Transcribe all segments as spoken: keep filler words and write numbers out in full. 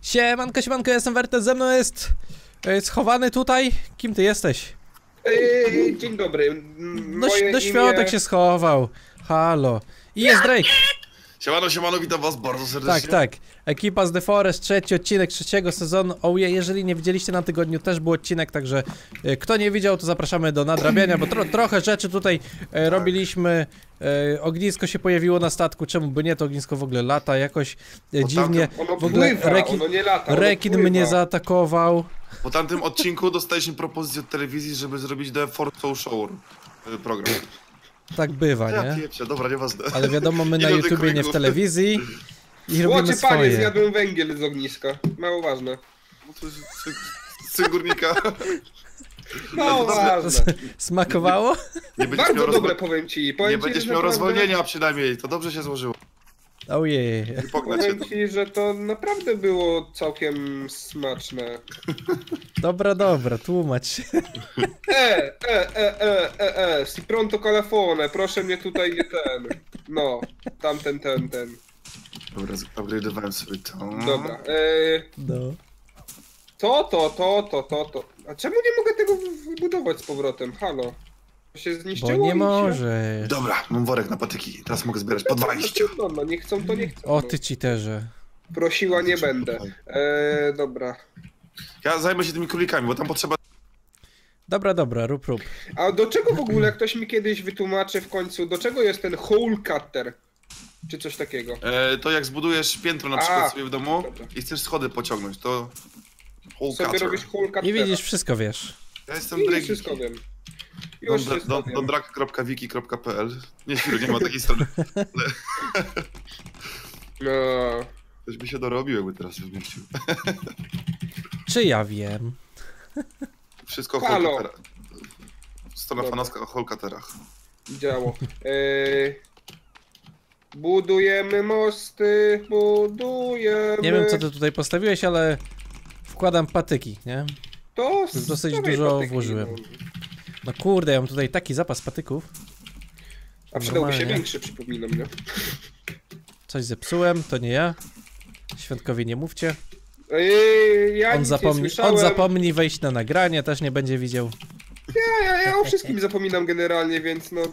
Siemanko, siemanko, jestem Wertes, ze mną jest yy, schowany tutaj. Kim ty jesteś? Yy, dzień dobry. No, do świątek imię... się schował. Halo. I jest Drake. Siemano, siemano, witam was bardzo serdecznie. Tak, tak. Ekipa z The Forest, trzeci odcinek trzeciego sezonu. Oh yeah, jeżeli nie widzieliście na tygodniu, też był odcinek, także e, kto nie widział, to zapraszamy do nadrabiania, bo tro, trochę rzeczy tutaj e, robiliśmy. E, ognisko się pojawiło na statku, czemu by nie, to ognisko w ogóle lata jakoś e, dziwnie. Ono w ogóle pływa, rekin, ono nie lata, ono rekin pływa. mnie zaatakował. Po tamtym odcinku dostaliśmy propozycję od telewizji, żeby zrobić The Force Show program. Tak bywa, Ja nie? pieprze, dobra, nieważne. Ale wiadomo, my Nie na do YouTubie, nie w telewizji. I robimy Łocie panie, swoje. zjadłem węgiel z ogniska. Mało ważne. Syn górnika. Mało ważne. Smakowało? Nie będziesz Bardzo miał, dobre, rozwo... powiem ci. Powiem nie ci, będziesz że miał naprawdę... rozwolnienia przynajmniej, to dobrze się złożyło. Ojej. Nie pognać się. Powiem ci, że to naprawdę było całkiem smaczne. Dobra, dobra, tłumacz się. E, e, e, e, e, e, si pronto calafone, proszę mnie tutaj nie ten. No, tamten, ten, ten. Dobra, upgrade'owałem sobie to. Dobra, e, No. to, to, to, to, to, to. A czemu nie mogę tego wybudować z powrotem? Halo. To się zniszczyło Bo nie i się... możesz. Dobra, mam worek na patyki, teraz mogę zbierać po dwadzieścia. No, no, nie chcą, to nie chcą. O no. ty cheaterze. Prosiła nie będę. Eee, dobra. Ja zajmę się tymi królikami, bo tam potrzeba... Dobra, dobra, rób, rób. A do czego w ogóle, ktoś mi kiedyś wytłumaczy w końcu, do czego jest ten hole cutter? Czy coś takiego? E, to jak zbudujesz piętro na A, przykład sobie w domu dobra. i chcesz schody pociągnąć, to... Hole Sobie cutter. robisz hole cutter. I widzisz, wszystko wiesz. Ja jestem I Drake. wszystko wiem. Już wszystko Don, wiem. dondrak kropka wiki kropka p l. Nie, świru, nie ma takiej strony. No. Ktoś by się dorobił, jakby teraz się zmieścił. Czy ja wiem? Wszystko o Halo. Holcaterach. Strona Dobra. fanowska o Holcaterach. Działo. Eee, budujemy mosty, budujemy... Nie wiem, co ty tutaj postawiłeś, ale wkładam patyki, nie? To Już dosyć stawiaj dużo patyki, włożyłem. no. No kurde, ja mam tutaj taki zapas patyków. A przydałby się Normalnie. większy, przypominam, nie? Coś zepsułem, to nie ja. Świadkowi nie mówcie. Eee, ja On nic zapomni, nie słyszałem. on zapomni wejść na nagranie, też nie będzie widział. Ja, ja, ja o wszystkim zapominam generalnie, więc no...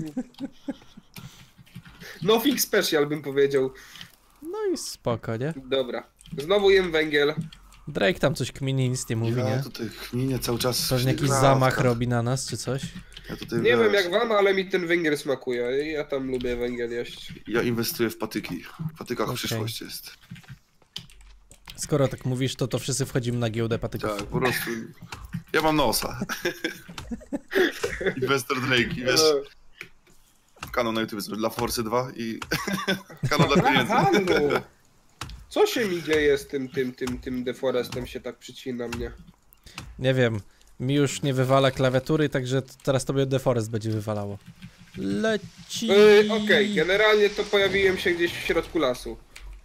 Nothing special bym powiedział. No i spoko, nie? Dobra. Znowu jem węgiel. Drake tam coś kminie, nic nie mówi, Ja nie? tutaj chminie cały czas. Pewnie jakiś Krawka. zamach robi na nas, czy coś? Ja tutaj Nie wiem wiesz, jak wam, ale mi ten węgiel smakuje. Ja tam lubię węgiel jeść. Ja inwestuję w patyki. W patykach Okej. przyszłość jest. Skoro tak mówisz, to to wszyscy wchodzimy na giełdę patyków. Tak, po prostu... Ja mam nosa. Inwestor Drake i wiesz... Kanał na YouTube sobie dla Force dwa i... Kanał dla pieniędzy. Handlu! Co się mi dzieje z tym, tym, tym, tym deforestem się tak przycina mnie? Nie wiem, mi już nie wywala klawiatury, także t- teraz tobie deforest będzie wywalało. Leci. Yy, Okej, okay. Generalnie to pojawiłem się gdzieś w środku lasu.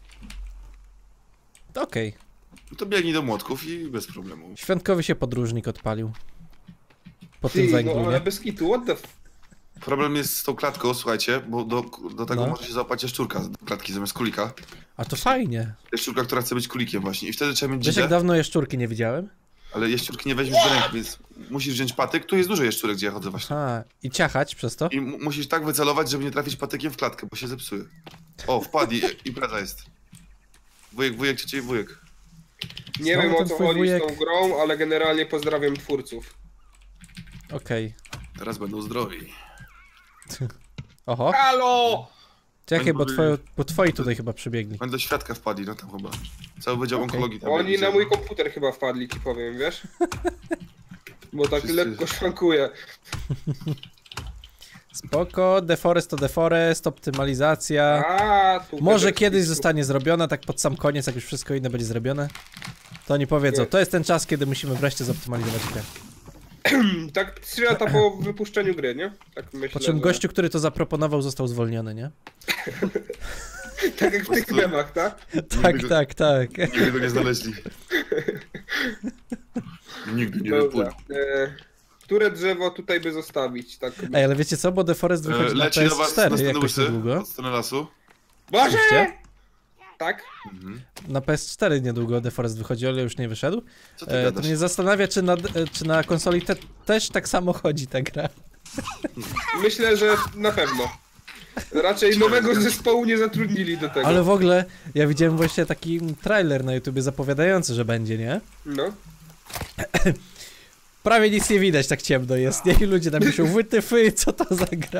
Okej. To biegnij do młotków i bez problemu. Świątkowy się podróżnik odpalił. Po Ty, tym węglu, no ale nie? bez kitu, what the f... Problem jest z tą klatką, słuchajcie, bo do, do tego No. może się załapać jaszczurka z klatki zamiast królika. A to fajnie. Jaszczurka, która chce być królikiem właśnie i wtedy trzeba mieć Wiesz, jak dzidę, dawno jaszczurki nie widziałem? ale jaszczurki nie weźmiesz do ręki, więc musisz wziąć patyk. Tu jest dużo jaszczurek, gdzie ja chodzę właśnie. Aha, i ciachać przez to? I mu- musisz tak wycelować, żeby nie trafić patykiem w klatkę, bo się zepsuje. O, wpadł i impreza jest. Wujek, wujek, ciociej, wujek. Nie Znowu wiem o ten co twój chodzi wujek. z tą grą, ale generalnie pozdrawiam twórców. Okej. Teraz będą zdrowi. Oho. Halo! Czekaj, bo, twoje, bo twoi tutaj chyba przybiegli. Oni do świadka wpadli, no tam chyba. Cały wydział Okej. onkologii tam Oni będzie. na mój komputer chyba wpadli, ci powiem, wiesz? Bo tak Wszyscy- lekko szwankuje. Spoko, deforest to deforest, optymalizacja. A, tu Może będę kiedyś wpisał. zostanie zrobiona, tak pod sam koniec, jak już wszystko inne będzie zrobione. To oni powiedzą, Nie. to jest ten czas, kiedy musimy wreszcie zoptymalizować grę. Tak trzy lata po wypuszczeniu gry, nie? Tak myślę, Po czym że... gościu, który to zaproponował, został zwolniony, nie? Tak jak w tych memach, tak? Tak, go- tak, tak. Nigdy go nie znaleźli. Nigdy nie wypłynął. Dobra. E, które drzewo tutaj by zostawić? Tak. Ej, ale wiecie co, bo The Forest E, wychodzi na Leci do was P S cztery na jakoś łysy niedługo. od strony lasu. Boże! Oczywiście. Tak? Mhm. Na P S cztery niedługo The Forest wychodzi, ale już nie wyszedł. Co ty E, to gadasz? mnie zastanawia, czy na, e, czy na konsoli te, też tak samo chodzi ta gra. Myślę, że na pewno. Raczej nowego zespołu nie zatrudnili do tego. Ale w ogóle, ja widziałem właśnie taki trailer na YouTubie zapowiadający, że będzie, nie? No. Prawie nic nie widać, tak ciemno jest, nie? I ludzie tam piszą, wytyfy, co to za gra?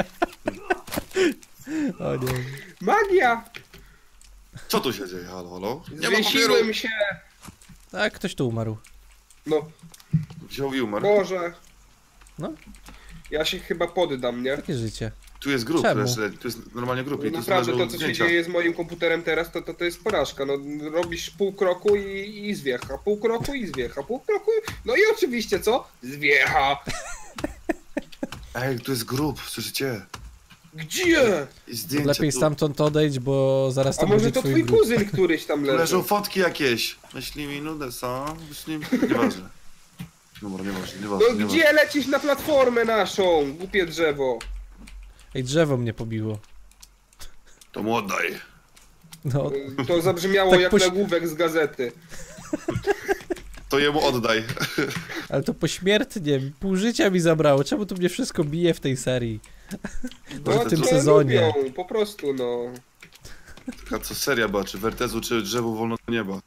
O nie. Magia! Co tu się dzieje? Halo, halo? Nie ma papieru. Zwiesiłem się! Tak, ktoś tu umarł. No, Wziął i umarł. Boże. No. Ja się chyba poddam, nie? Takie życie. Tu jest grup, Czemu? jeszcze, tu jest normalnie grup. i tu Naprawdę leżą to, co się zdjęcia. dzieje z moim komputerem teraz, to, to, to jest porażka. No, robisz pół kroku i, i zwiecha, pół kroku i zwiecha, pół kroku i... No i oczywiście co? Zwiecha! Ej, tu jest grup, słyszycie? Gdzie? I zdjęcia Lepiej tu. stamtąd odejdź, bo zaraz A to może będzie to twój twój grób. kuzyn któryś tam Tu leży? leżą fotki jakieś. Myśli mi nudę, co? Myśli... Nieważne. Dobra, nieważne, nieważne, No nieważne. gdzie lecisz na platformę naszą? Głupie drzewo. Ej, drzewo mnie pobiło. To mu oddaj. No, To zabrzmiało Tak jak poś- nagłówek z gazety. To jemu oddaj. ale to pośmiertnie, pół życia mi zabrało. Czemu tu mnie wszystko bije w tej serii? No, w tym to sezonie. Lubią, po prostu no. Taka co seria była, czy Wertezu, czy drzewu wolno do nieba.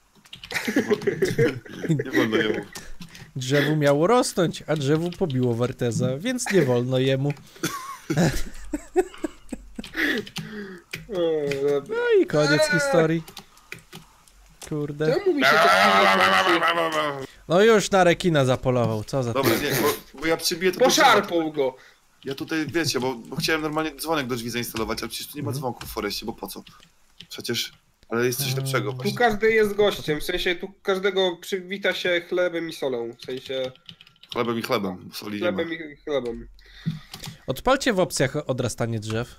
Nie wolno jemu. Drzewu miało rosnąć, a drzewu pobiło Werteza, więc nie wolno jemu. O, dobra. No i koniec historii. Kurde. Czemu mi się tak No już na rekina zapolował, co za... Dobra, nie, bo, bo ja przybiję to do drzewa. poszarpał go? Ja tutaj, wiecie, bo, bo chciałem normalnie dzwonek do drzwi zainstalować, ale przecież tu nie ma dzwonków w Foreście, bo po co? Przecież, ale jest coś lepszego Tu właśnie. każdy jest gościem, w sensie tu każdego przywita się chlebem i solą. W sensie Chlebem i chlebem, bo soli nie ma. chlebem i chlebem. Odpalcie w opcjach odrastanie drzew.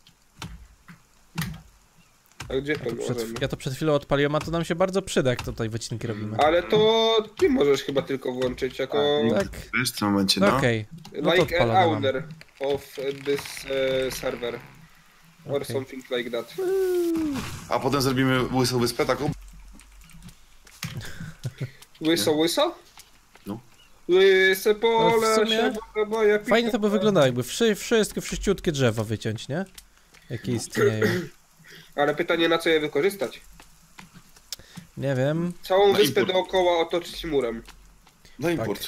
A gdzie to To przed, możemy? ja to przed chwilą odpaliłem, a to nam się bardzo przyda, jak tutaj wycinki robimy. Ale to ty możesz chyba tylko włączyć jako Tak, Wiesz w tym momencie, no no. okej. No to like an odpalone mam. owner of this uh, server. Or Okej. something like that. A potem zrobimy łysą wyspę taką. Łyso, łyso? No. Łyse pole, No w sumie się boję, Fajnie to by wyglądało, jakby wszy, wszystkie, wszyściutkie drzewa wyciąć, nie? Jakie istnieją. Ale pytanie, na co je wykorzystać? Nie wiem. Całą Na wyspę import. dookoła otoczyć murem. Na import.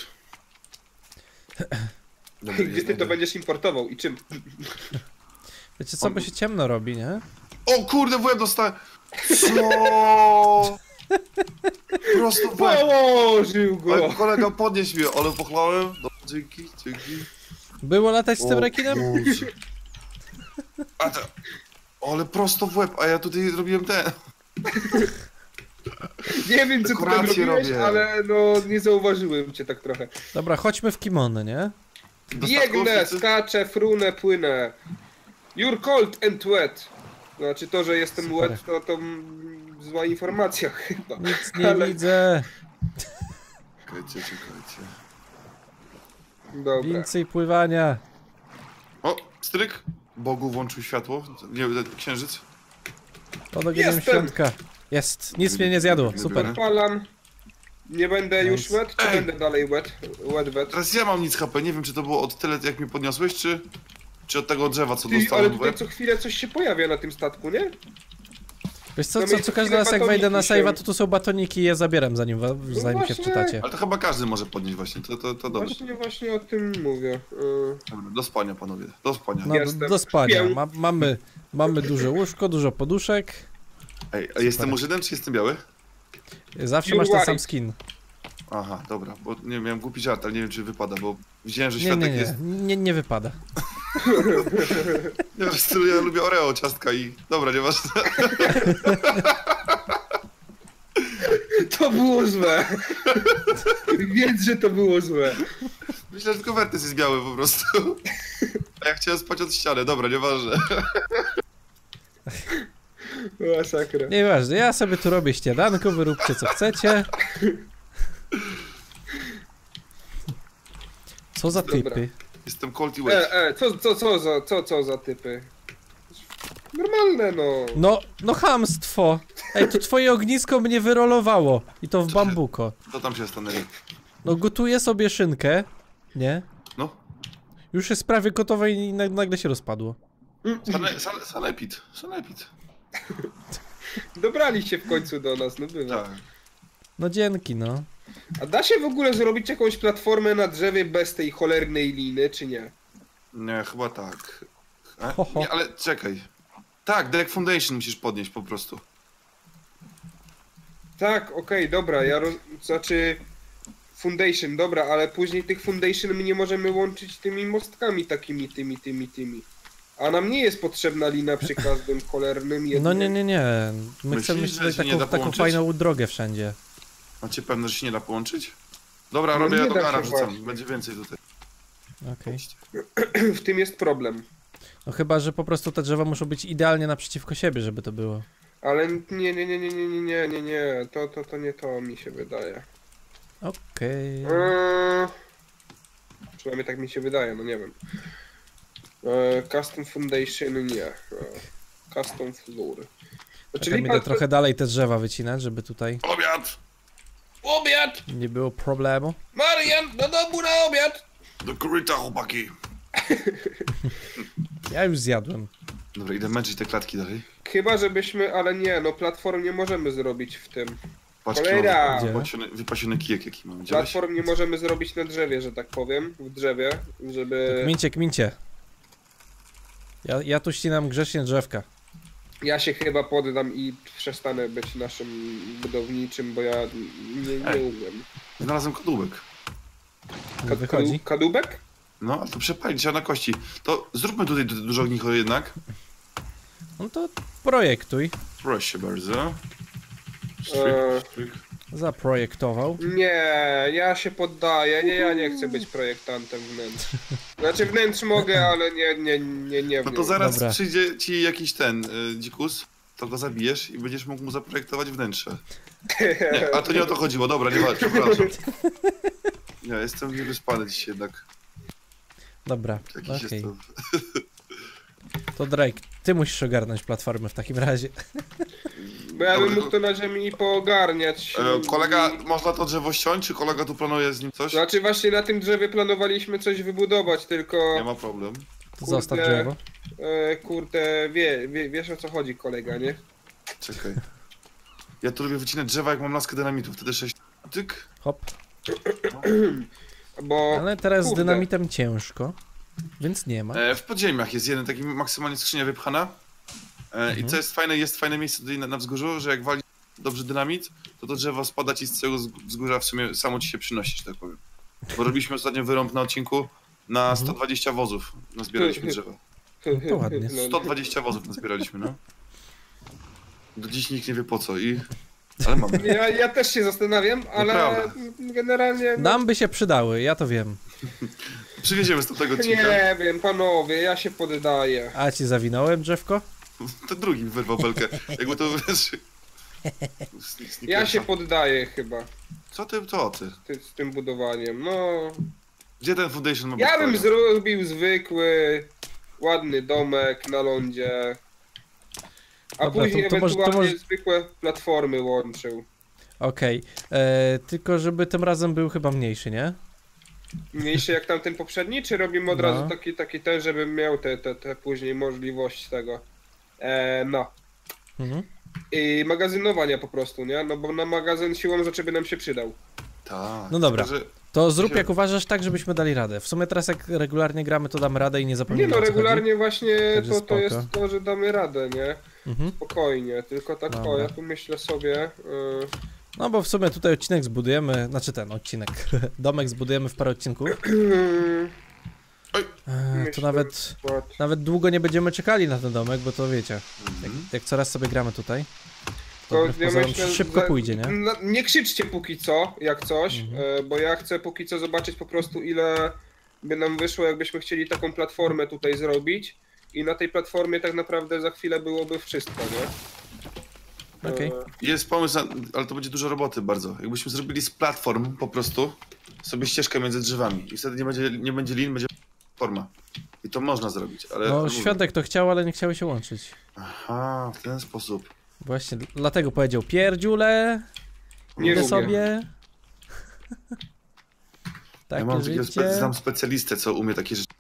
Dobra, Gdzie jest ty to dobra. będziesz importował i czym? Wiecie co, bo się ciemno robi, nie? O kurde, w łeb dostałem! Co? Prosto w łeb. Położył Ale go! kolega podnieś mnie, ale pochlałem. No, dzięki, dzięki. Było latać z tym O rekinem? Boże. A to... Ale prosto w łeb, a ja tutaj zrobiłem ten. Nie wiem, co ty tam Dekoracje robiłeś, robię. ale no nie zauważyłem cię tak trochę. Dobra, chodźmy w kimono, nie? Do statku Biegnę, wszyscy? skaczę, frunę, płynę. You're cold and wet. Znaczy to, że jestem Super. wet, to, to mm, zła informacja chyba. Nic nie Ale- widzę. Czekajcie, czekajcie. Dobra. Więcej pływania. O, stryk. Bogu włączył światło. Nie, księżyc. Pod ogieniem Jestem. świątka. Jest, nic mnie nie zjadło, super. Odpalam. Nie będę już Nice. wet, czy Ej. będę dalej wet? Wet, wet. Teraz ja mam nic H P, nie wiem czy to było od tyle jak mnie podniosłeś, czy... Czy od tego drzewa co Ty, ale dostałem w tutaj łeb? co chwilę coś się pojawia na tym statku, nie? Wiesz co, No co, mi co tu każdy chwilę raz jak wejdę na batoniki save'a, się- to tu są batoniki i je zabieram zanim, wa- zanim się właśnie. wczytacie. Ale to chyba każdy może podnieść właśnie, to, to, to dobrze. Właśnie, właśnie o tym mówię. Y, Dobra, do spania panowie, do spania. No, do, Jestem. do spania. Śpię. Ma, mamy, mamy duże łóżko, dużo poduszek. Ej, a jestem murzydem czy jestem biały? Zawsze You're masz ten white. sam skin. Aha, dobra, bo nie miałem głupi żart, ale nie wiem czy wypada, bo widziałem, że Nie, światek nie, nie, jest... nie, nie wypada. Nie, w stylu ja lubię Oreo ciastka i... Dobra, nieważne. To było złe. Wiedz, że to było złe. Myślę, że tylko Wertys jest biały po prostu. A ja chciałem spać od ściany, dobra, nieważne. Masakra. Nieważne, ja sobie tu robię śniadanko, wy róbcie co chcecie. Co za Dobra. typy? Jestem cold i wet. E, e, co, co, co, za, co, co za typy? Normalne no. No, no chamstwo. Ej, to twoje ognisko mnie wyrolowało. I to w bambuko. To tam się stanęli. No gotuję sobie szynkę. Nie? No. Już jest prawie gotowe i nag- nagle się rozpadło. Sane, sane, sanepid. Sanepid. Dobrali się w końcu do nas, no bywa. Tak. No dzięki, no. A da się w ogóle zrobić jakąś platformę na drzewie bez tej cholernej liny, czy nie? Nie, chyba tak. A? Ho, ho. Nie, ale czekaj. Tak, Deck Foundation musisz podnieść po prostu. Tak, okej, dobra, ja roz... znaczy... Foundation, dobra, ale później tych foundation my nie możemy łączyć tymi mostkami takimi, tymi, tymi, tymi. A nam nie jest potrzebna lina przy każdym cholernym jednym. No nie, nie, nie. My Myślisz, chcemy mieć że tutaj się nie taką, da taką połączyć? fajną drogę wszędzie. Macie pewne, że się nie da połączyć? Dobra, No robię nie do da gara się wrzucam. właśnie. Będzie więcej tutaj. Okej. W tym jest problem. No chyba, że po prostu te drzewa muszą być idealnie naprzeciwko siebie, żeby to było. Ale nie, nie, nie, nie, nie, nie, nie, nie, nie, to, to, to nie to mi się wydaje. Okej. Eee... Przynajmniej tak mi się wydaje, no nie wiem. Eee, custom Foundation nie. Eee, custom Floor. Znaczy, Czekaj, idę trochę dalej te drzewa wycinać, żeby tutaj Obiad! Obiad! nie było problemu. Marian, do domu na obiad! Do koryta, chłopaki! Ja już zjadłem. Dobra, idę męczyć te klatki dalej. Chyba żebyśmy, ale nie, no platform nie możemy zrobić w tym. Patrz, Cholera! jaki mam wypasiony, wypasiony kijek jaki mam. Widziałeś? Platform nie możemy zrobić na drzewie, że tak powiem. W drzewie, żeby... Kmincie, kmincie. Ja, ja tu ścinam grzecznie drzewka. Ja się chyba poddam i przestanę być naszym budowniczym, bo ja nie, nie Ej. umiem. Znalazłem kadłubek. Nie Kad- wychodzi. kadu- Kadłubek? No, ale to przepalić trzeba na kości. To zróbmy tutaj du- dużo ognicho jednak. No to projektuj. Proszę bardzo. Stryk, Eee. stryk. Zaprojektował. Nie, ja się poddaję. Nie, ja nie chcę być projektantem wnętrz. Znaczy wnętrz mogę, ale nie, nie, nie, nie No w to nią. zaraz Dobra. przyjdzie ci jakiś ten y, dzikus, to go zabijesz i będziesz mógł mu zaprojektować wnętrze. Nie, a to nie o to chodziło, dobra, nie walcz, przepraszam. Ja jestem niewyspany dzisiaj jednak. Dobra, Jakiś okej. jestem. To Drake, ty musisz ogarnąć platformę w takim razie. Bo ja bym Dobra, mógł to na ziemi poogarniać. E, kolega, można to drzewo ściąć, czy kolega tu planuje z nim coś? Znaczy właśnie na tym drzewie planowaliśmy coś wybudować, tylko... Nie ma problem. To zostaw Kurde. drzewo. E, kurde, wie, wie, wiesz o co chodzi, kolega, nie? Czekaj. Ja tu lubię wycinać drzewa, jak mam laskę dynamitu, wtedy sześć... Tyk. Hop. Bo... Ale teraz z kurde. dynamitem ciężko. Więc nie ma. E, w podziemiach jest jeden taki maksymalnie skrzynia wypchana. E, I Mhm. co jest fajne, jest fajne miejsce tutaj na, na wzgórzu, że jak wali dobrze dynamit, to to drzewo spada ci z całego wzg- wzgórza w sumie samo ci się przynosi, że tak powiem. Bo robiliśmy ostatnio wyrąb na odcinku na sto dwadzieścia wozów. Nazbieraliśmy drzewa. to ładnie. No, sto dwadzieścia wozów nazbieraliśmy, no. Do dziś nikt nie wie po co i... Ale mam. Ja, ja też się zastanawiam, ale Naprawdę. generalnie... no, Nam by się przydały, ja to wiem. Przywieziemy z tego odcinka. Nie wiem, panowie, ja się poddaję. A ci zawinąłem drzewko? Ten drugi wyrwał belkę. Jakby to wiesz... Ja się poddaję chyba Co ty, co ty? ty, z tym budowaniem, no... Gdzie ten foundation ma być? Ja bym kolega? zrobił zwykły, ładny domek na lądzie, a Dobra, później to- to może- to ewentualnie może- zwykłe platformy łączył. Okej. E, Tylko żeby tym razem był chyba mniejszy, nie? Mniejszy jak tamten poprzedni, czy robimy od No. razu taki, taki ten, żebym miał te, te, te później możliwość tego, e, no. Mhm. I magazynowania po prostu, nie? No bo na magazyn siłą rzeczy by nam się przydał. Tak. No dobra. Tylko, że To zrób jak uważasz tak, żebyśmy dali radę. W sumie teraz jak regularnie gramy, to damy radę i nie Nie zapomnimy, no, o co regularnie właśnie Także to, to spoko. jest to, że damy radę, nie? chodzi. Mhm. Spokojnie, tylko tak Dobra. o, ja tu myślę sobie... y, No bo w sumie tutaj odcinek zbudujemy, znaczy ten odcinek, domek zbudujemy w parę odcinków. Oj. E, to Myślę, nawet, Ład. nawet długo nie będziemy czekali na ten domek, bo to wiecie, jak, Mhm. jak coraz sobie gramy tutaj, to To wbrew ja pozorom myślę, szybko że- pójdzie, nie? No, nie krzyczcie póki co, jak coś, Mhm. e, bo ja chcę póki co zobaczyć po prostu ile by nam wyszło, jakbyśmy chcieli taką platformę tutaj zrobić i na tej platformie tak naprawdę za chwilę byłoby wszystko, nie? Okej. E, Jest pomysł, na, ale to będzie dużo roboty bardzo. Jakbyśmy zrobili z platform po prostu sobie ścieżkę między drzewami i wtedy nie będzie, nie będzie lin, będzie platforma. I to można zrobić, ale... ale No mówię. Świątek to chciał, ale nie chciały się łączyć. Aha, w ten sposób. Właśnie, dlatego powiedział pierdziule. Nie Idę lubię. sobie. Ja Takie mam takiego życie. spe znam specjalistę, co umie takie rzeczy.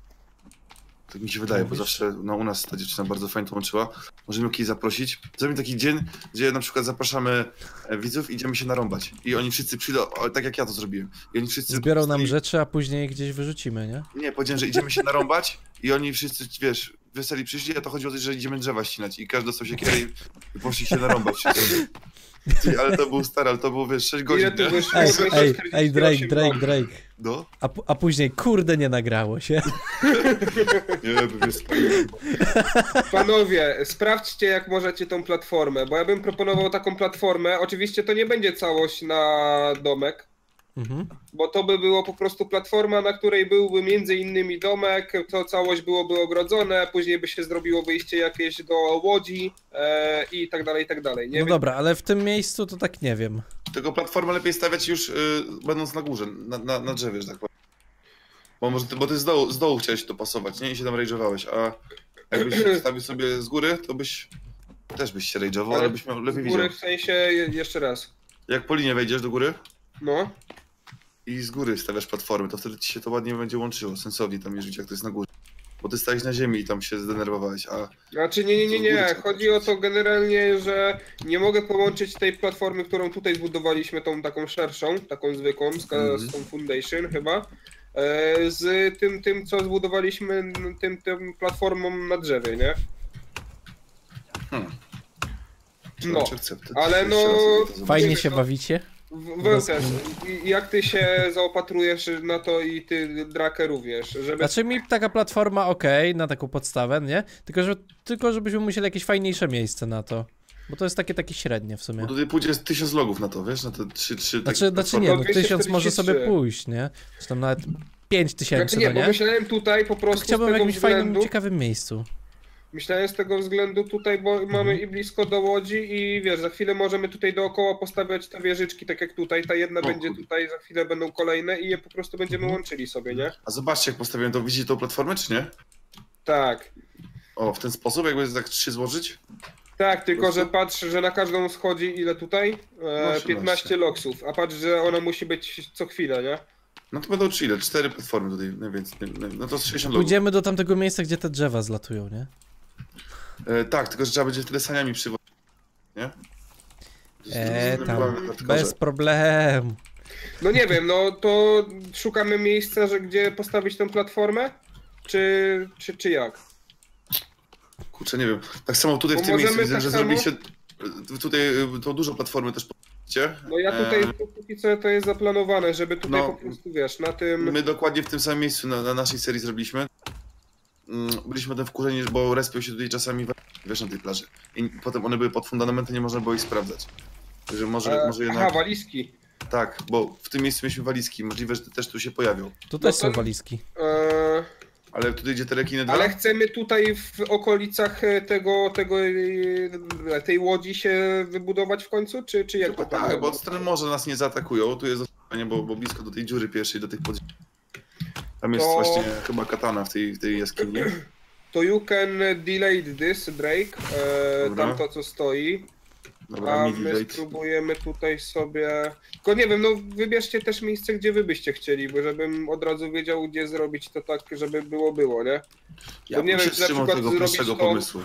Tak mi się wydaje, bo Mówisz? zawsze no, u nas ta dziewczyna bardzo fajnie to łączyła. Możemy ją kiedyś zaprosić. Zrobimy taki dzień, gdzie na przykład zapraszamy e, widzów i idziemy się narąbać. I oni wszyscy przyjdą, o, tak jak ja to zrobiłem. I oni wszyscy Zbiorą nam stali- rzeczy, a później je gdzieś wyrzucimy, nie? Nie, powiedziałem, że idziemy się narąbać i oni wszyscy, wiesz, weseli przyszli, a to chodzi o to, że idziemy drzewa ścinać i każdy dostał siekierę i, i poszli się narąbać wszyscy. Ty, ale to był stary, ale to było, wiesz, sześć godzin, Ile tu nie? wyszło? Ej, dwieście ej, czterdzieści ej, Drake, osiem Drake, lat. Drake. No? A, p- a później, kurde, nie nagrało się. Nie, by wiesz, Panowie, sprawdźcie jak możecie tą platformę, bo ja bym proponował taką platformę. Oczywiście to nie będzie całość na domek, Mhm. bo to by było po prostu platforma, na której byłby między innymi domek, to całość byłoby ogrodzone, później by się zrobiło wyjście jakieś do łodzi e, i tak dalej, i tak dalej. Nie No wiem. dobra, ale w tym miejscu to tak nie wiem. Tylko platformę lepiej stawiać już y, będąc na górze, na, na, na drzewie, że tak powiem. Bo może ty, bo ty z dołu, z dołu chciałeś to pasować, nie? I się tam rage'owałeś, a jakbyś stawił sobie z góry, to byś też byś się rage'ował, ale byś miał lepiej Z góry widział. w sensie, je- jeszcze raz. Jak po linie wejdziesz do góry No. i z góry stawiasz platformy, to wtedy ci się to ładnie będzie łączyło, sensownie tam jeździć, jak to jest na górze. Bo ty stałeś na ziemi i tam się zdenerwowałeś, a Znaczy nie, nie, nie, To z góry nie. trzeba Chodzi o patrzeć. to generalnie, że nie mogę połączyć tej platformy, którą tutaj zbudowaliśmy, tą taką szerszą, taką zwykłą, z, Mhm. z tą foundation chyba, e, z tym, tym co zbudowaliśmy, n- tym, tym platformą na drzewie, nie? hmm. No, akcepty. ale no- Fajnie Nie się wiem, no. bawicie? W- Wełtes, i- jak ty się zaopatrujesz na to i ty, Drake, również, żeby... Znaczy mi taka platforma okej, na taką podstawę, nie? Tylko, że, tylko żebyśmy musieli jakieś fajniejsze miejsce na to. Bo to jest takie, takie średnie w sumie. Bo tutaj pójdzie tysiąc logów na to, wiesz, na te trzy, trzy... Znaczy, takie znaczy nie, platformy. no tysiąc może sobie dwieście czterdzieści trzy. pójść, nie? Czy tam nawet pięć tysięcy, Znaczy nie, no bo nie? myślałem tutaj po prostu Chciałbym z w tego jakimś fajnym, względu... ciekawym miejscu. Myślałem z tego względu tutaj, bo Mhm. mamy i blisko do Łodzi i wiesz, za chwilę możemy tutaj dookoła postawiać te wieżyczki, tak jak tutaj, ta jedna O, będzie kurde. tutaj, za chwilę będą kolejne i je po prostu będziemy Mhm. łączyli sobie, nie? A zobaczcie, jak postawiłem to, widzicie tą platformę, czy nie? Tak, O, w ten sposób, jakby tak trzy złożyć? tak, tylko prostu? że patrz, że na każdą schodzi ile tutaj? E, osiemnaście. piętnaście loksów, a patrz, że ona musi być co chwilę, nie? No to będą trzy ile? Cztery platformy tutaj, no więc, nie, nie, no to z sześćdziesiąt logów. Pójdziemy do tamtego miejsca, gdzie te drzewa zlatują, nie? E, tak, tylko że trzeba będzie wtedy saniami przywozić, nie? Eee, Z- z- tam, z- z- bez problemu. No nie wiem, no to szukamy miejsca, że gdzie postawić tę platformę? Czy, czy, czy jak? Kurczę, nie wiem. Tak samo tutaj w Bo tym miejscu możemy widzę, tak że samo- zrobiliście e, tutaj e, to dużo platformy też postawicie. No ja tutaj, E, póki co to jest zaplanowane, żeby tutaj no, po prostu, wiesz, na tym... My dokładnie w tym samym miejscu na, na naszej serii zrobiliśmy. Mm, Byliśmy tym wkurzeni, bo respią się tutaj czasami, wiesz, na tej plaży. I potem one były pod fundamentem, nie można było ich sprawdzać. Że może, E, może jednak... Aha, walizki. Tak, bo w tym miejscu mieliśmy walizki, możliwe, że te też tu się pojawią. Tu też to- są walizki. E, Ale tutaj gdzie te rekiny dwa? ale chcemy tutaj w okolicach tego, tego, e, tej łodzi się wybudować w końcu, czy, czy jak Chyba to tak, planujemy? bo od strony morza nas nie zaatakują, tu jest zastosowanie, bo, bo blisko do tej dziury pierwszej, do tych podziemi. Tam jest To- właśnie chyba katana w tej, w tej jaskini. To you can delay this, Drake, e, Dobra. tam to co stoi, Dobra, a midi my late. spróbujemy tutaj sobie... Tylko nie wiem, no wybierzcie też miejsce, gdzie wy byście chcieli, bo żebym od razu wiedział, gdzie zrobić to tak, żeby było, było, nie? Ja Bo nie bym wiem, się czy na trzymał przykład tego zrobić prostego to- pomysłu.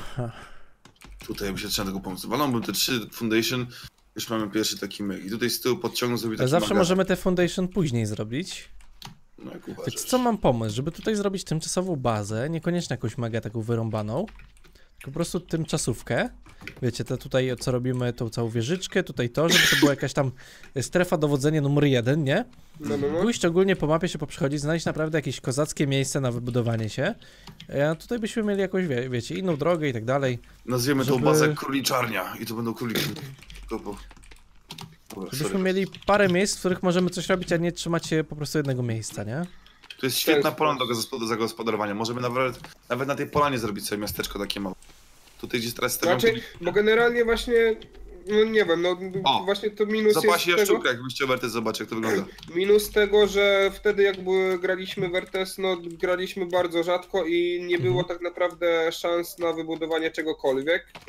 Tutaj bym się trzymał tego pomysłu. Waląbym te trzy foundation, już mamy pierwszy taki myk. I tutaj z tyłu podciągnął sobie taki Zawsze magazyn. możemy te foundation później zrobić. No jak Więc uważasz. co mam pomysł, żeby tutaj zrobić tymczasową bazę, niekoniecznie jakąś mega taką wyrąbaną, tylko po prostu tymczasówkę. Wiecie, to tutaj co robimy, tą całą wieżyczkę, tutaj to, żeby to była jakaś tam strefa dowodzenia numer jeden, nie? No, no, no. Pójść ogólnie po mapie się poprzechodzić, znaleźć naprawdę jakieś kozackie miejsce na wybudowanie się. A tutaj byśmy mieli jakąś, wie, wiecie, inną drogę i tak dalej. Nazwiemy tą żeby- bazę króliczarnia i to będą króliki. Tylko po... Dobra, Żebyśmy sorry. mieli parę miejsc, w których możemy coś robić, a nie trzymać się po prostu jednego miejsca, nie? To jest świetna jest- polana do zaspod- zagospodarowania. Możemy nawet, nawet na tej polanie zrobić sobie miasteczko takie małe. Tutaj gdzie teraz stawiam... Znaczy, bo generalnie właśnie, no nie wiem, no O, właśnie to minus Zapasie jest tego, jaszczurka, jakbyś chciał Wertes zobaczyć, jak to wygląda. minus tego, że wtedy jak były, graliśmy w R T S, no graliśmy bardzo rzadko i nie było Mhm. tak naprawdę szans na wybudowanie czegokolwiek.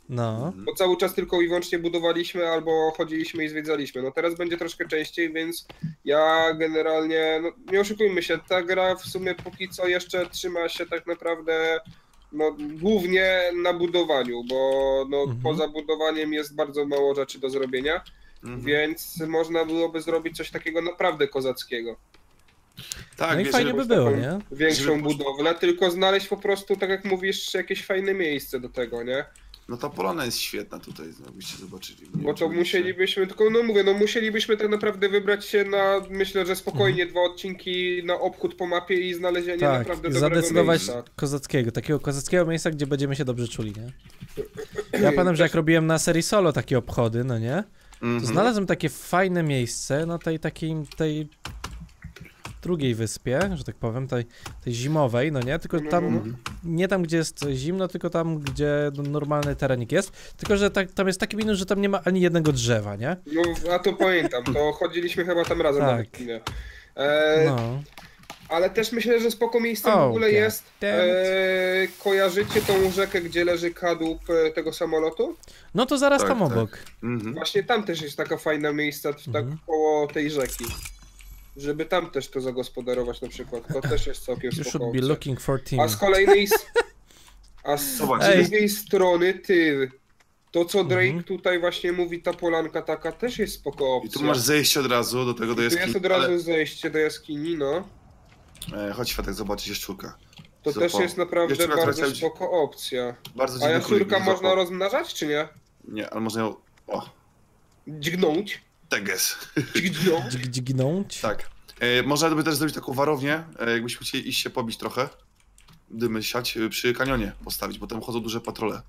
No. Bo cały czas tylko i wyłącznie budowaliśmy albo chodziliśmy i zwiedzaliśmy. No teraz będzie troszkę częściej, więc ja generalnie, no nie oszukujmy się, ta gra w sumie póki co jeszcze trzyma się tak naprawdę no, głównie na budowaniu, bo no, Mhm. poza budowaniem jest bardzo mało rzeczy do zrobienia, Mhm. więc można byłoby zrobić coś takiego naprawdę kozackiego. Tak, No i wiesz, fajnie żeby- by było, nie? Większą Żeby poszło- budowlę, tylko znaleźć po prostu, tak jak mówisz, jakieś fajne miejsce do tego, nie? No ta polana jest świetna tutaj, jakbyście zobaczyli. Nie Bo wiem, to czy musielibyśmy, tylko no mówię, no musielibyśmy tak naprawdę wybrać się na, myślę, że spokojnie Mhm. dwa odcinki na obchód po mapie i znalezienie Tak, naprawdę i dobrego zadecydować miejsca. kozackiego, takiego kozackiego miejsca, gdzie będziemy się dobrze czuli, nie? Ja pamiętam, że jak robiłem na serii solo takie obchody, no nie? To Mhm. znalazłem takie fajne miejsce na tej takiej, tej drugiej wyspie, że tak powiem, tej, tej zimowej, no nie? Tylko tam, Mhm. nie tam, gdzie jest zimno, tylko tam, gdzie no, normalny terenik jest. Tylko, że tak, tam jest taki minus, że tam nie ma ani jednego drzewa, nie? No, a to pamiętam, to chodziliśmy chyba tam razem Tak. na Wikinie. E, No. Ale też myślę, że spoko miejscem w Oh, ogóle god jest. damn it. E, kojarzycie tą rzekę, gdzie leży kadłub e, tego samolotu? No to zaraz Tak, tam tak. obok. Mhm. Właśnie tam też jest taka fajna miejsca, tak Mhm. koło tej rzeki. Żeby tam też to zagospodarować na przykład. To też jest całkiem You spoko should be opcja. looking for team. A z kolejnej... s- A z Zobacz, Ej. drugiej strony, ty... To co Drake Mhm. tutaj właśnie mówi, ta polanka taka też jest spoko I opcja. tu masz zejście od razu do tego do Tu jaskini. jest od razu zejście do jaskini, no. Ale... E, chodź Światek, zobaczyć jaszczurka. To Zobacz. też jest naprawdę Jaszczurka, która bardzo chciała być- spoko opcja. Bardzo A dziwny królik jaszczurka mnie można złapał. rozmnażać, czy nie? Nie, ale można ją... O, Dźgnąć? teges. Dźgnąć? Dźg- Dźgnąć? Tak. E, można by też zrobić taką warownię, e, jakbyśmy chcieli iść się pobić trochę. Dymy siać e, przy kanionie postawić, bo tam chodzą duże patrole.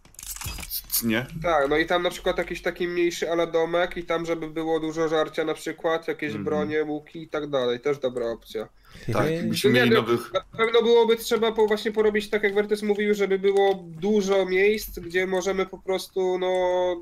C- Nie? Tak, no i tam na przykład jakiś taki mniejszy ala domek i tam, żeby było dużo żarcia na przykład, jakieś Mhm. bronie, łuki i tak dalej. Też dobra opcja. Tak, Hehe. jakbyśmy Nie, mieli no, nowych... Na pewno byłoby trzeba po właśnie porobić tak jak Wertys mówił, żeby było dużo miejsc, gdzie możemy po prostu no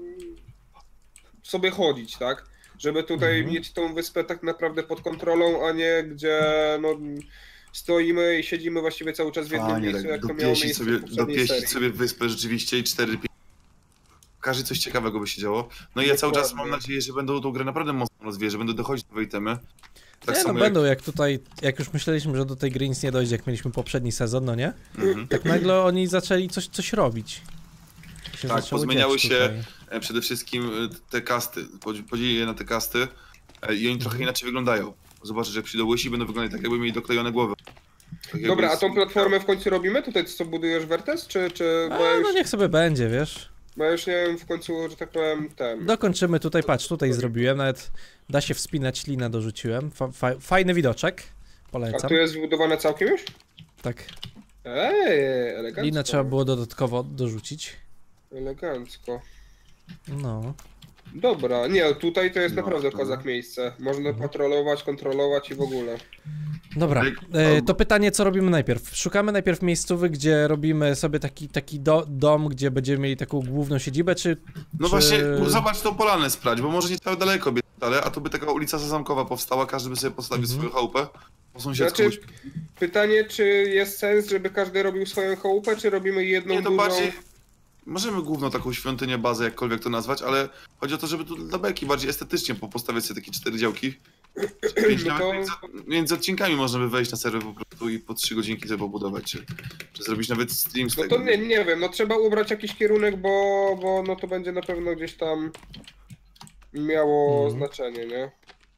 sobie chodzić, tak? Żeby tutaj Mhm. mieć tą wyspę tak naprawdę pod kontrolą, a nie gdzie no stoimy i siedzimy właściwie cały czas w jednym Fajnie, miejscu, jak tak, to miało dopieścić miejsce sobie, w poprzedniej dopieścić serii. sobie wyspę rzeczywiście i cztery pięć. Każdy coś ciekawego by się działo. No i ja cały czas mam Dokładnie. nadzieję, że będą tą grę naprawdę mocno rozwijać, że będą dochodzić nowe itemy. Tak nie, no samo będą, jak tutaj, jak już myśleliśmy, że do tej gry nic nie dojdzie, jak mieliśmy poprzedni sezon, no nie? jak... Mhm. Tak nagle oni zaczęli coś, coś robić. Się Tak, zaczęło pozmieniały dziać się tutaj. e, przede wszystkim e, te kasty. Podzi- Podzielili je na te kasty e, i oni trochę inaczej wyglądają. Zobaczysz, że jak przyjdą łysi, będą wyglądać tak, jakby mieli doklejone głowy. Tak jakby Dobra, a z- tą platformę w końcu robimy? Tutaj co budujesz, Wertes? Czy, czy bo, ja A, już, no niech sobie będzie, wiesz. bo ja już nie wiem w końcu, że tak powiem, ten... Dokończymy tutaj, patrz, tutaj zrobiłem, nawet da się wspinać, linę dorzuciłem. Fa fa fajny widoczek, A polecam. tu jest wybudowane całkiem już? Tak, Ej, elegancko. linę trzeba było dodatkowo dorzucić. Elegancko. No. Dobra, nie, tutaj to jest No, naprawdę dobra. kozak miejsce. Można Mhm. patrolować, kontrolować i w ogóle. Dobra, Jak- e, to pytanie, co robimy najpierw? Szukamy najpierw miejscowy, gdzie robimy sobie taki, taki do, dom, gdzie będziemy mieli taką główną siedzibę, czy... No czy... właśnie, zobacz tą polanę sprawdź, bo może nie trzeba daleko biec, ale a tu by taka ulica Sezamkowa powstała, każdy by sobie postawił Mhm. swoją chałupę. Po sąsiedzku. Znaczy, pytanie, czy jest sens, żeby każdy robił swoją chałupę, czy robimy jedną Nie, to dużą... bardziej... Możemy główną taką świątynię, bazę, jakkolwiek to nazwać, ale chodzi o to, żeby tu dla beki bardziej estetycznie po- postawiać sobie takie cztery działki. Pięć, No nawet to- między, między odcinkami można by wejść na serwer po prostu i po trzy godzinki sobie pobudować, czy, czy zrobić nawet stream z No tego. to nie, nie wiem, no trzeba ubrać jakiś kierunek, bo, bo no to będzie na pewno gdzieś tam miało Mhm. znaczenie, nie?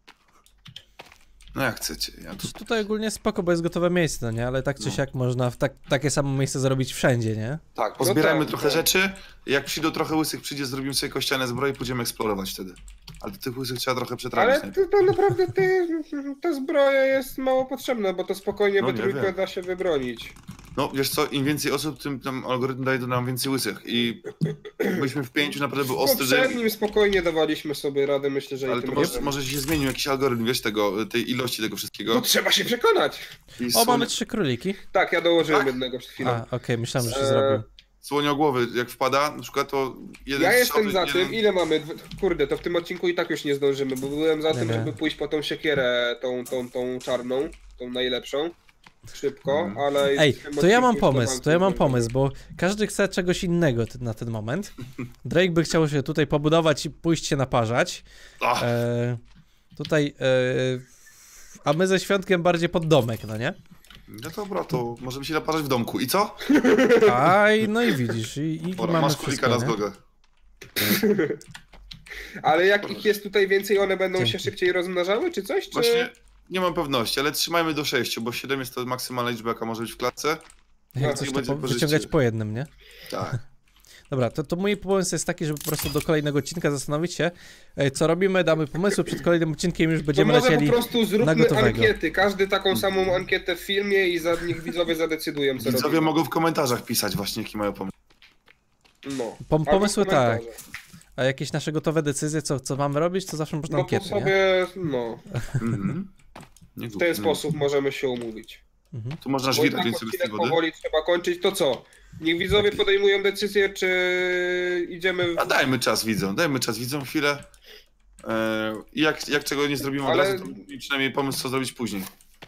No jak chcecie. Ja tu... Tutaj ogólnie spoko, bo jest gotowe miejsce, no nie? Ale tak czy No. siak można w tak, takie samo miejsce zrobić wszędzie, nie? Tak, pozbierajmy tak, trochę tak. rzeczy. Jak przyjdą trochę łysych, przyjdzie, zrobimy sobie kościane zbroje i pójdziemy eksplorować wtedy. Ale do tych łysych trzeba trochę przetrawić. Ale najpierw. to, to naprawdę ty, ta zbroja jest mało potrzebna, bo to spokojnie No we nie trójkę wiem. da się wybronić. No wiesz co, im więcej osób, tym tam algorytm daje do nam więcej łysych. I byliśmy w pięciu, naprawdę był W ostry, że... poprzednim spokojnie dawaliśmy sobie radę, myślę, że Ale i to tym może, razem. może się zmienił jakiś algorytm, wiesz, tego, tej ilości tego No wszystkiego. trzeba się przekonać! I O, słonie, mamy trzy króliki. Tak, ja dołożyłem Tak? jednego przed chwilą. A, okej, myślałem, że się Eee, zrobił. słoniogłowy, jak wpada, na przykład to jeden Ja strzał, jestem za jeden... tym, ile mamy? Dw- Kurde, to w tym odcinku i tak już nie zdążymy, bo byłem za Nie, tym, nie. żeby pójść po tą siekierę, tą, tą, tą czarną, tą najlepszą. szybko, Mhm. ale... Ej, w tym to ja mam odcinku już pomysł, banku to ja mam zrobimy. pomysł, bo każdy chce czegoś innego ty- na ten moment. Drake by chciał się tutaj pobudować i pójść się naparzać. Ach, E, tutaj, e, a my ze Świątkiem bardziej pod domek, no nie? no dobra, to możemy się naparzać w domku. I co? Aj, no i widzisz, i, i Dobra, mamy masz królika wszystko, na nie? zgogę. Ale jak ich jest tutaj więcej, one będą Dzięki. się szybciej rozmnażały, czy coś? Czy... Właśnie nie mam pewności, ale trzymajmy do sześciu, bo siedem jest to maksymalna liczba, jaka może być w klatce. Jak No, coś to to będzie po, pożycie. wyciągać po jednym, nie? Tak. Dobra, to, to mój pomysł jest taki, żeby po prostu do kolejnego odcinka zastanowić się, e, co robimy, damy pomysły, przed kolejnym odcinkiem już To będziemy może lecieli po prostu na zróbmy gotowego. ankiety, każdy taką samą ankietę w filmie i za niech widzowie zadecydują, co Widzowie robimy. mogą w komentarzach pisać właśnie, jaki mają pomysł. No. Pom Albo pomysły w tak, komentarzach. a jakieś nasze gotowe decyzje, co, co mamy robić, to zawsze można No to ankiety, nie? sobie, no, Mhm. Nie w ten sposób możemy się umówić. Mhm. Tu można Bo i żwirek tak wziąć sobie z tej odcinek wody. powoli trzeba kończyć, to co? Niech widzowie podejmują decyzję, czy idziemy w... A dajmy czas widzom, dajmy czas widzom chwilę. Eee, I jak, jak czego nie zrobimy od Ale- razu, to mieli przynajmniej pomysł, co zrobić później.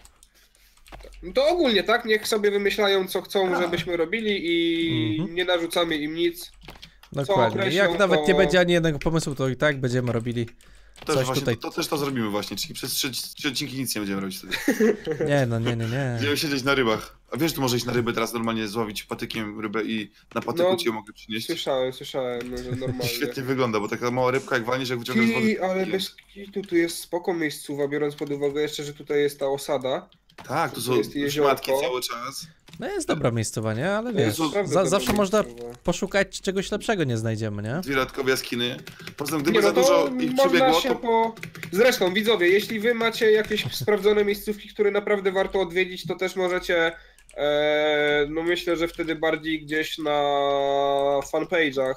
No to ogólnie, tak? Niech sobie wymyślają, co chcą, Tak. żebyśmy robili i Mhm. nie narzucamy im nic. Dokładnie. określą, Jak nawet to- nie będzie ani jednego pomysłu, to i tak będziemy robili Też coś właśnie, tutaj. to, to też to zrobimy właśnie, czyli przez trzy, trzy odcinki nic nie będziemy robić wtedy. Nie, no nie, nie, nie. Będziemy siedzieć na rybach. A wiesz, tu może iść na rybę teraz normalnie złowić patykiem rybę i na patyku No, ci ją mogę przynieść. Słyszałem, słyszałem, no, że normalnie. Świetnie wygląda, bo taka mała rybka jak walniesz, jak wyciągasz z wody. Ki, ale bez kitu tu jest spoko miejscowa, biorąc pod uwagę jeszcze, że tutaj jest ta osada. Tak, tu Tu są jest jeziorko. szmatki cały czas. No jest dobra miejscowa, nie? Ale To jest wiesz, naprawdę za, dobra zawsze można miejscowa. poszukać czegoś lepszego, nie znajdziemy, nie? Dwie dodatkowe jaskiny. Poza tym, gdyby Nie, no za to dużo ich można przybiegło, się to po... Zresztą, widzowie, jeśli wy macie jakieś sprawdzone miejscówki, które naprawdę warto odwiedzić, to też możecie, e, no myślę, że wtedy bardziej gdzieś na fanpage'ach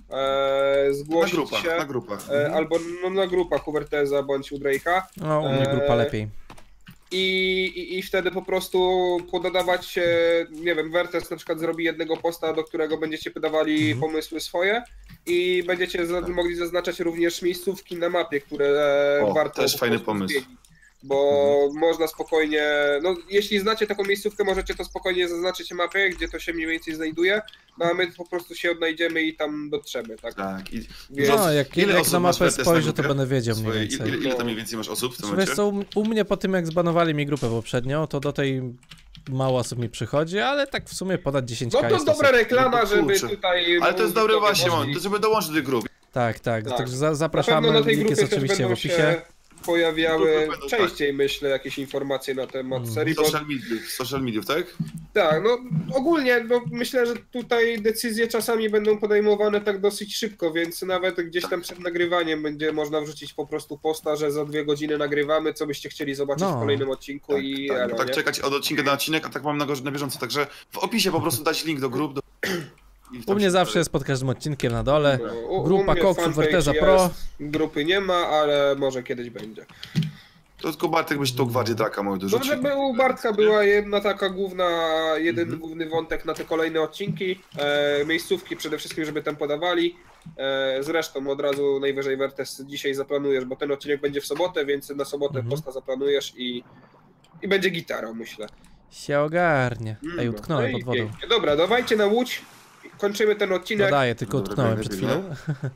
e, na zgłosić grupach, się, na grupach. e, albo no, na grupach u Werteza bądź u Drake'a. No, u mnie grupa Eee, lepiej. I, i, I wtedy po prostu pododawać, e, nie wiem, Wertes na przykład zrobi jednego posta, do którego będziecie podawali Mhm. pomysły swoje i będziecie za, Tak. mogli zaznaczać również miejscówki na mapie, które e, O, warto też po fajny prostu pomysł. zwiedzić. Bo można spokojnie, no jeśli znacie taką miejscówkę, możecie to spokojnie zaznaczyć na mapie, gdzie to się mniej więcej znajduje, no a my po prostu się odnajdziemy i tam dotrzemy, tak? Tak. I Więc- No, jak, Ile jak osób na masz mapę Wertes na spojrzę, to grupie? będę wiedział mniej Swoje, więcej. ile, ile tam mniej więcej masz osób w tym Wiesz momencie? co, u, u mnie po tym jak zbanowali mi grupę poprzednio, to do tej mało osób mi przychodzi, ale tak w sumie ponad dziesięć No ka to jest dobra osób. reklama, No to żeby kurczę. tutaj... Ale to jest dobre widzowie właśnie, poszli. Mon, to żeby dołączyć do tej grupy. Tak, tak, Tak. także za, Na pewno zapraszamy, na tej link grupie jest też oczywiście w będą opisie. się pojawiały Grupy będą, tak. częściej, myślę, jakieś informacje na temat Mm. serii, bo Social mediów, social mediów, tak? tak, no ogólnie no, myślę, że tutaj decyzje czasami będą podejmowane tak dosyć szybko, więc nawet gdzieś tam przed nagrywaniem będzie można wrzucić po prostu posta, że za dwie godziny nagrywamy, co byście chcieli zobaczyć No. w kolejnym odcinku Tak, i tak, elo, tak nie? czekać od odcinka do odcinek, a tak mam na, gorz- na bieżąco, także w opisie po prostu dać link do grup. Do... i U tam mnie się- zawsze jest pod każdym odcinkiem na dole. No, u- u Grupa mnie Koksu fanpage Werteza jest, Pro. Grupy nie ma, ale może kiedyś będzie. To tylko Bartek byś tą gwardię draka moją No, dorzucił. żeby u Bartka była jedna taka główna, jeden Mhm. główny wątek na te kolejne odcinki, e, miejscówki przede wszystkim, żeby tam podawali. E, zresztą od razu najwyżej Wertes dzisiaj zaplanujesz, bo ten odcinek będzie w sobotę, więc na sobotę Mhm. posta zaplanujesz i, i będzie gitarą, myślę. Się ogarnie. Ej, No, utknąłem no i pod wodą. pięknie. Dobra, dawajcie na łódź, kończymy ten odcinek Dodaję, tylko Dobra, utknąłem biegnę, przed biegnę. chwilą.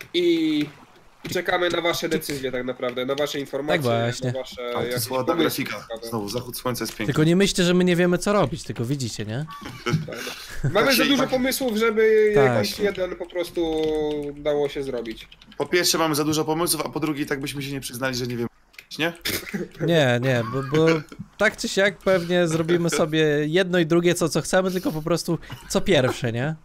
i czekamy na wasze decyzje tak naprawdę, na wasze informacje, Tak właśnie. na wasze Ale to jakieś jest ładna pomysły grafika. ciekawe. Znowu, zachód słońca jest piękny. Tylko nie myślcie, że my nie wiemy co robić, tylko widzicie, nie? Mamy Tak za się- dużo tak- pomysłów, żeby Tak. jakiś jeden po prostu dało się zrobić. Po pierwsze mamy za dużo pomysłów, a po drugie i tak byśmy się nie przyznali, że nie wiemy. Nie? Nie, nie, bo, bo tak czy siak pewnie zrobimy sobie jedno i drugie, co, co chcemy, tylko po prostu co pierwsze, nie?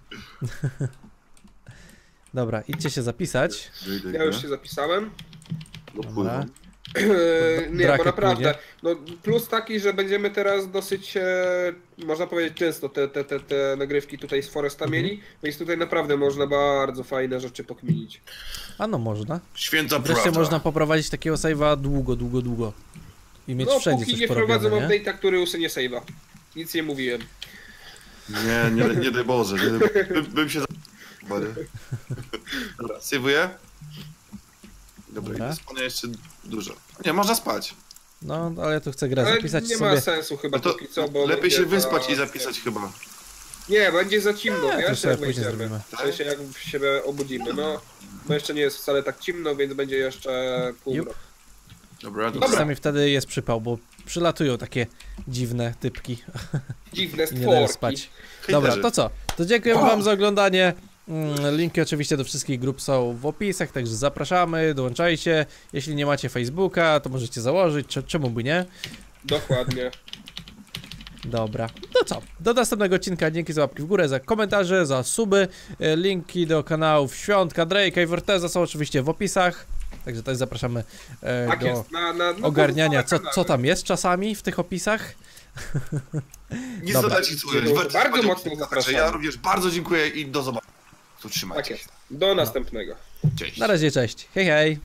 Dobra, idźcie się zapisać. Ja już się zapisałem. No Dobra. pływam. Nie, Drakę bo naprawdę. płynie. No, plus taki, że będziemy teraz dosyć, e, można powiedzieć, często te, te, te, te nagrywki tutaj z Foresta Mhm. mieli, więc tutaj naprawdę można bardzo fajne rzeczy pokminić. A no można. Święta Wreszcie prawda. można poprowadzić takiego save'a długo, długo, długo. I mieć No, wszędzie póki coś nie wprowadzą porobione, nie? update'a, który usunie save'a. Nic nie mówiłem. Nie, nie, nie daj Boże. Nie daj... Bym, bym się za... Bary. Dobra, sejwuję. Dobra, Dobra. i spania jeszcze dużo. Nie, można spać. No, ale ja tu chcę grę Ale zapisać nie sobie. ma sensu chyba No to póki co, bo lepiej będzie się za- wyspać i zapisać chyba. Nie, będzie za ciemno, Nie, to wiesz, sobie jak później wyjdziemy. zrobimy. W sensie jak się obudzimy, no. Bo jeszcze nie jest wcale tak ciemno, więc będzie jeszcze pół Jup. roku. Dobra, dobra. Dobra. Czasami wtedy jest przypał, bo przylatują takie dziwne typki Dziwne i nie dają stworki. spać. Dobra, Hejterzy. to co? To dziękujemy wam za oglądanie. Mm, Linki oczywiście do wszystkich grup są w opisach, także zapraszamy, dołączajcie. Jeśli nie macie Facebooka, to możecie założyć, cze- czemu by nie? Dokładnie. Dobra, to co? Do następnego odcinka, dzięki za łapki w górę, za komentarze, za suby. E, Linki do kanałów Świątka, Drake'a i Vorteza są oczywiście w opisach. Także też zapraszamy e, Tak do jest, na, na, na ogarniania, co, pozostałe co kanały. tam jest czasami w tych opisach. Nic Dobra. dodać, nic ująć. Bardzo Bardzo mocno mocno zapraszamy. Ja również bardzo dziękuję i do zobaczenia. Tu Tak trzymajcie. jest. Do następnego. Cześć. Na razie, cześć. Hej, hej.